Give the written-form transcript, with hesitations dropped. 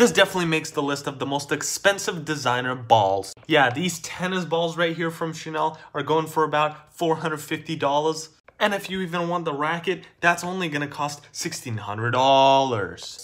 This definitely makes the list of the most expensive designer balls. Yeah, these tennis balls right here from Chanel are going for about $450. And if you even want the racket, that's only gonna cost $1,600.